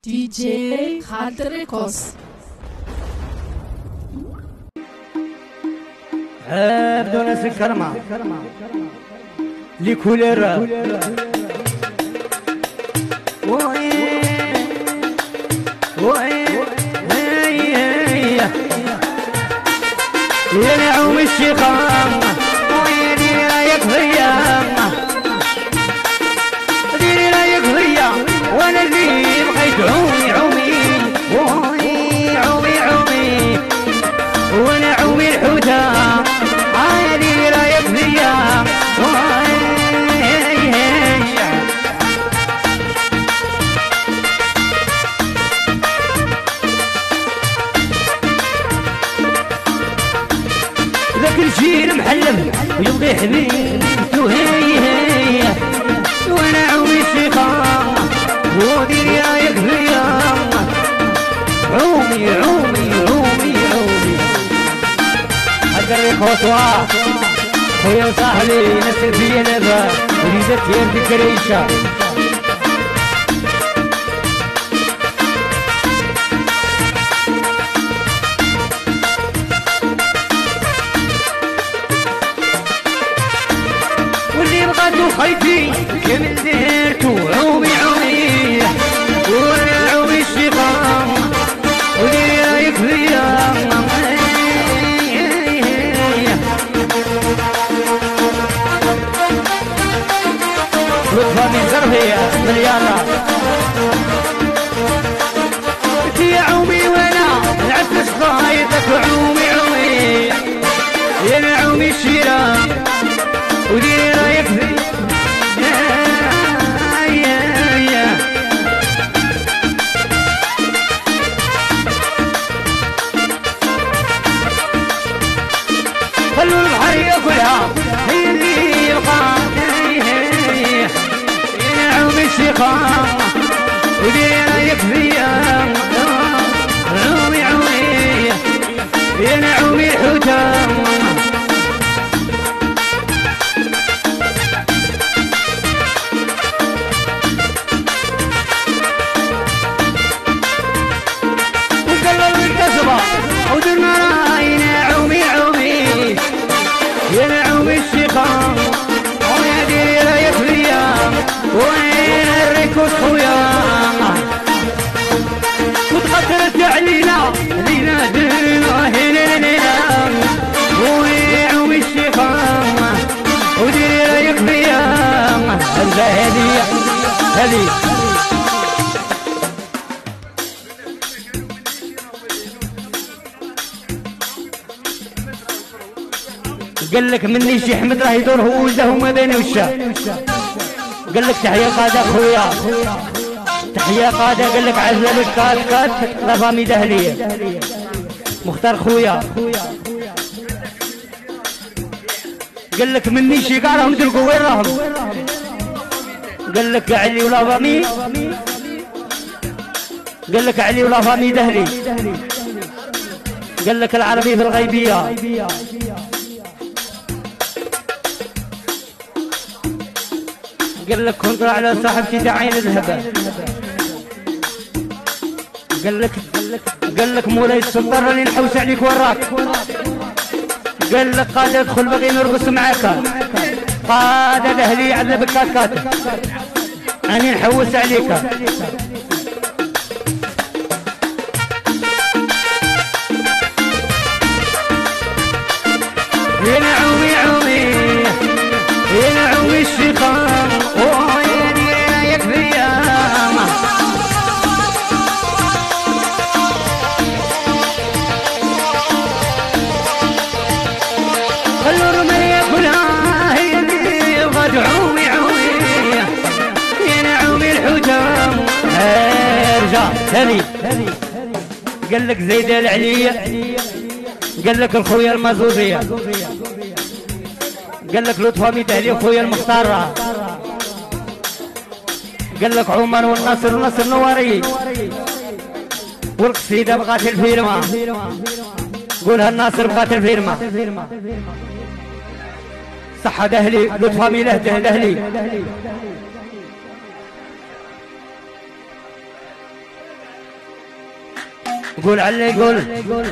دي جي خالد الريكوس. بدون سكرمة لكل الراب يا نعوم الشيخان ويلي رايك فيا ديري رايك فيا وانا اللي بغيت عومي عومي عومي وانا عومي الحوتة ديري رايك فيا ذاك الجيل محلم ويبغي حبيبته هي وانا عومي الشيخان وديري رايك فيا عومي حق الريكوس خويا وصاحبي نسل فيا نبا وليدك يا الكريشة واللي بغاتو خيتي كمل ديرتو عومي وانا عومي الشيخان وديري رايك فيا لطفا من زرفية مليانة يا عومي وانا نعفس خايطك عومي يا نعومي الشيرة وديري رايك فيا خلوا البحر ياكلها هي اللي يلقى يا نعومي الشيخان وديري رايك فيا عومي يا نعومي الحوتة وقلل الكسبة ودرنا راينا عومي يا نعومي الشيخان ويا ديري رايك فيا وين الريكوس خويا وتقدرت علينا لينا دينا هنا ويا عومي الشيخان وديري رايك فيا هذه قال لك مني شي حمد راه يدور هو ولده وما بيني وشا قال لك تحية قادة خويا تحية قادة قال لك عزلة لك كات لافامي دهلية مختار خويا قال لك مني شي كاع راهم تلقوا وين راهم قال لك علي ولا فامي قال لك علي ولا فامي دهلي قال لك العربي في الغيبية قال لك كنت على صاحبتي داعين الذهب قال لك مولاي السلطان راني نحوس عليك وراك قال لك قاعد ادخل باغي نرقص معاك قاعد اهلي عذبك كات راني نحوس عليك يا نعومي يا نعومي الشيخان ويا ديري رايك فيا خلوا الرمل ياكلها هي اللي بغات عومي يا نعومي الحوتة ارجع هذه قال لك زيدة العلية قال لك الخويا المازوزية قال لك لطفا ميدهلي خويا المختار قال لك عمر والنصر نواري والقصيدة بغات الفيرما قولها الناصر بغات الفيرما صحة دهلي لطفا ميله دهلي قول علي قول.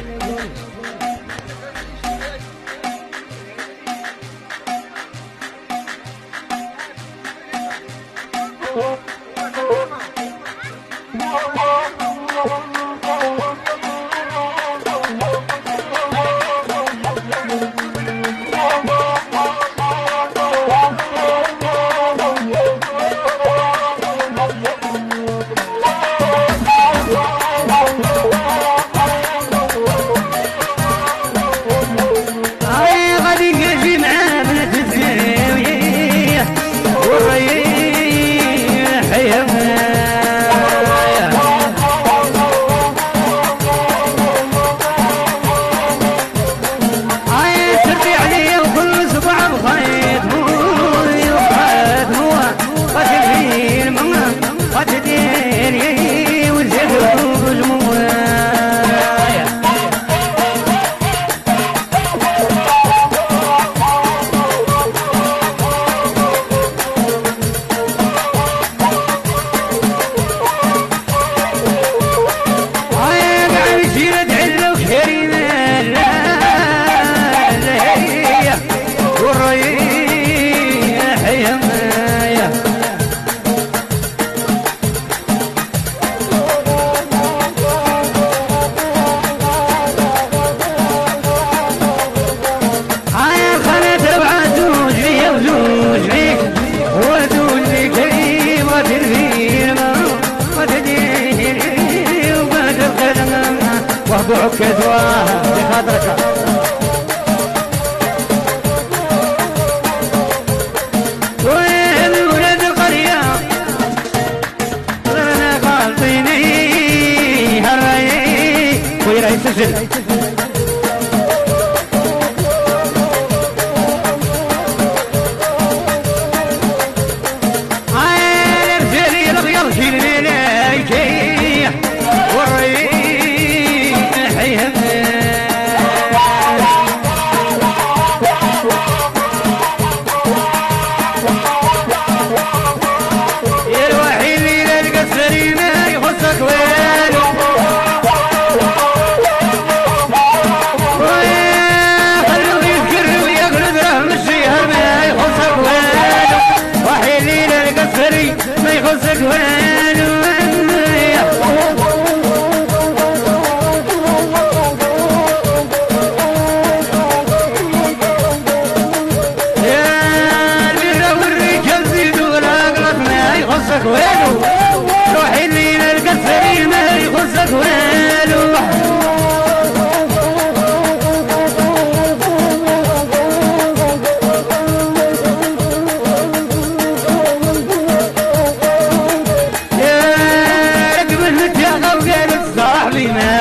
وعكدوها بخاطرك وين ولد القرية غيرنا قالطيني هراي ويراي سجل